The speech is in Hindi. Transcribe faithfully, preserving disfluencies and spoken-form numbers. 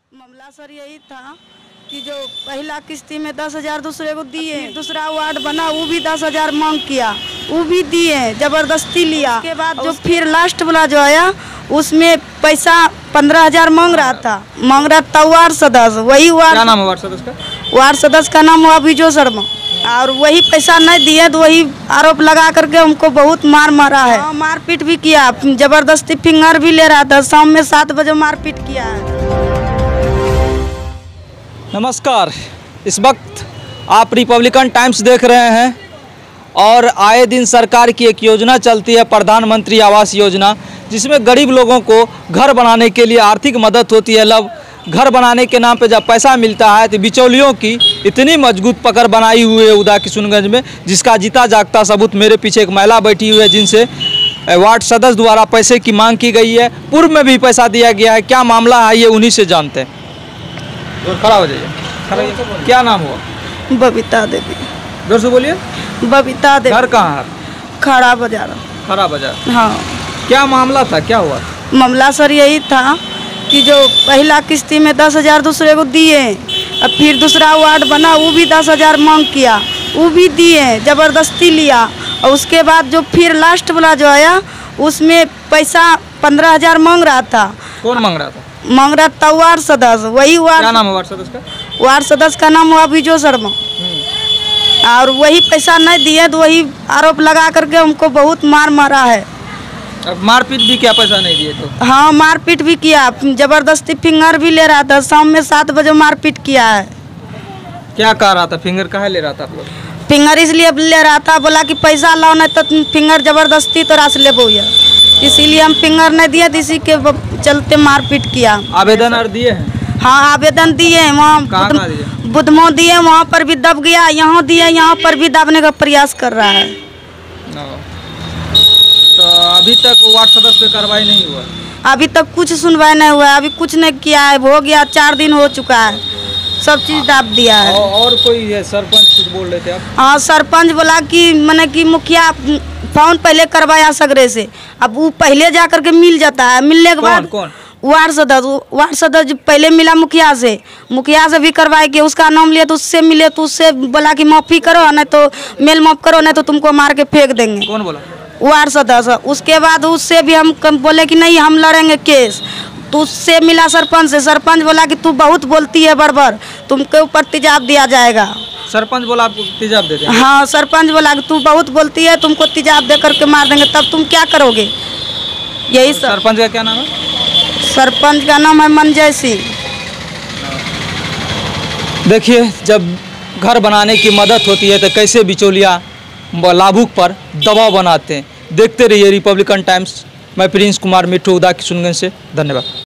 मामला सर यही था कि जो पहला किस्ती में दस हजार दूसरे को दिए, दूसरा वार्ड बना वो भी दस हजार मांग किया, वो भी दिए, जबरदस्ती लिया। उसके बाद जो फिर लास्ट वाला जो आया उसमें पैसा पंद्रह हजार मांग रहा था मांग रहा था वार्ड सदस्य। वही वार्ड, क्या नाम है वार्ड सदस्य का? वार्ड सदस्य का नाम हुआ विजय शर्मा। और वही पैसा नहीं दिए तो वही आरोप लगा करके हमको बहुत मार मारा है, मारपीट भी किया, जबरदस्ती फिंगर भी ले रहा था। शाम में सात बजे मारपीट किया है। नमस्कार, इस वक्त आप रिपब्लिकन टाइम्स देख रहे हैं और आए दिन सरकार की एक योजना चलती है, प्रधानमंत्री आवास योजना, जिसमें गरीब लोगों को घर बनाने के लिए आर्थिक मदद होती है। लब घर बनाने के नाम पे जब पैसा मिलता है तो बिचौलियों की इतनी मजबूत पकड़ बनाई हुई है उदा किशनगंज में, जिसका जीता जागता सबूत मेरे पीछे एक महिला बैठी हुई है, जिनसे वार्ड सदस्य द्वारा पैसे की मांग की गई है। पूर्व में भी पैसा दिया गया है। क्या मामला है ये उन्हीं से जानते हैं। खड़ा हो जाइए, खड़ा हो जाइए। क्या नाम हुआ? बबीता देवी। जोर से बोलिए। बबीता देवी। घर कहाँ है? खड़ा बाजार। खड़ा बाजार। हाँ। क्या मामला था, क्या हुआ? मामला सर यही था कि जो पहला किस्ती में दस हजार दूसरे को दिए, अब फिर दूसरा वार्ड बना वो भी दस हजार मांग किया, वो भी दिए, जबरदस्ती लिया। और उसके बाद जो फिर लास्ट वाला जो आया उसमें पैसा पंद्रह हजार मांग रहा था। कौन मांग रहा था? मांग रहा था वार्ड सदस्य। वही वार्ड, क्या नाम है वार्ड सदस्य का? वार्ड सदस्य का नाम हुआ विजय शर्मा। और वही पैसा नहीं दिए तो वही आरोप लगा करके हमको बहुत मार मारा है। अब मारपीट भी क्या? पैसा नहीं दिए तो? हाँ, मारपीट भी किया, जबरदस्ती फिंगर भी ले रहा था। शाम में सात बजे मारपीट किया है। क्या कह रहा था? फिंगर कहाँ ले रहा था आप लोग? फिंगर इसलिए ले रहा था, बोला कि पैसा लाओ नहीं तो फिंगर जबरदस्ती तो रास ले बोया, इसीलिए हम फिंगर नहीं दिए, इसी के चलते मारपीट किया। आवेदन और दिए हैं? हाँ, आवेदन दिए हैं। वहाँ बुधमो दिए, वहाँ पर भी दब गया, यहाँ दिए, यहाँ पर भी दबने का प्रयास कर रहा है। तो अभी तक वार्ड सदस्य पे कार्रवाई नहीं हुआ? अभी तक कुछ सुनवाई नहीं हुआ है, अभी कुछ नहीं किया है। हो गया, चार दिन हो चुका है, सब चीज दाब दिया है। और कोई है? सरपंच कुछ बोल रहे थे आप? हाँ, सरपंच बोला कि मैंने कि मुखिया फोन पहले करवाया सगरे से, अब वो पहले जा करके मिल जाता है। मिलने के बाद कौन? वार्ड सदस्य, वार्ड सदस्य पहले मिला मुखिया से, मुखिया से भी करवाए कि उसका नाम लिए तो उससे मिले, तो उससे बोला कि माफ़ी करो, नहीं तो मेल माफ करो, नहीं तो तुमको मार के फेंक देंगे। कौन बोला? वार्ड सदस्य। उसके बाद उससे भी हम बोले कि नहीं हम लड़ेंगे केस, तो उससे मिला सरपंच से। सरपंच बोला कि तू बहुत बोलती है बरबर, तुमके ऊपर तेजाब दिया जाएगा। सरपंच बोला आपको तेजाब दे दें? हाँ, सरपंच बोला कि तू बहुत बोलती है, तुमको तेजाब दे करके मार देंगे, तब तुम क्या करोगे? यही सर। सरपंच का क्या नाम है? सरपंच का नाम है मंजय सिंह। देखिए, जब घर बनाने की मदद होती है तो कैसे बिचौलिया लाभुक पर दबाव बनाते हैं। देखते रहिए रिपब्लिकन टाइम्स। मैं प्रिंस कुमार मिट्टू, उदा किशनगंज से। धन्यवाद।